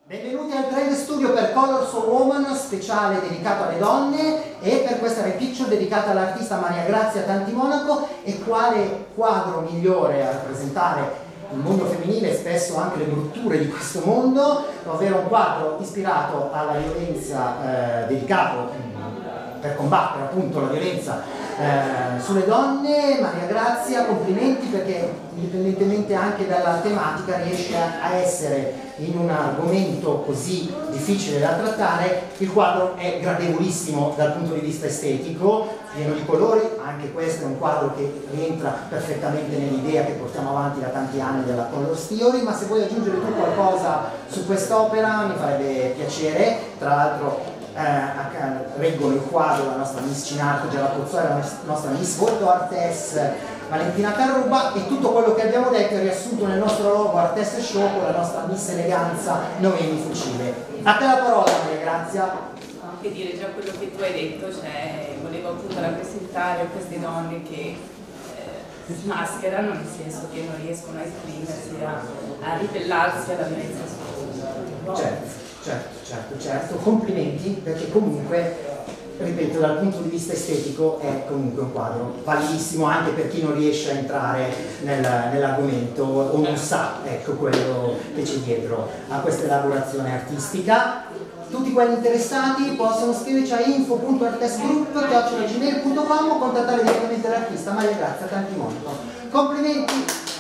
Benvenuti al Trend Studio per Colors of Woman, speciale dedicato alle donne, e per questa repicture dedicata all'artista Maria Grazia Tantimonaco. E quale quadro migliore a rappresentare il mondo femminile e spesso anche le brutture di questo mondo, ovvero un quadro ispirato alla violenza, dedicato per combattere appunto la violenza sulle donne. Maria Grazia, complimenti, perché indipendentemente anche dalla tematica riesce a essere, in un argomento così difficile da trattare, il quadro è gradevolissimo dal punto di vista estetico, pieno di colori. Anche questo è un quadro che rientra perfettamente nell'idea che portiamo avanti da tanti anni della Colors Theory. Ma se vuoi aggiungere tu qualcosa su quest'opera mi farebbe piacere. Tra l'altro reggono il quadro la nostra Miss Cinarco Gialla Pozzuoli, la nostra Miss Volto Artes Valentina Carruba, e tutto quello che abbiamo detto è riassunto nel nostro logo Artes Show con la nostra Miss Eleganza Noemi Fucile. A te la parola, Maria Grazia. Che dire, già quello che tu hai detto, cioè volevo appunto rappresentare queste donne che si mascherano, nel senso che non riescono a esprimersi, a ribellarsi alla violenza sulla Certo, complimenti, perché comunque, ripeto, dal punto di vista estetico è comunque un quadro validissimo anche per chi non riesce a entrare nell'argomento o non sa, ecco, quello che c'è dietro a questa elaborazione artistica. Tutti quelli interessati possono scriverci a info.artesgroup@gmail.com o contattare direttamente l'artista Maria Grazia Tantimonaco. Complimenti!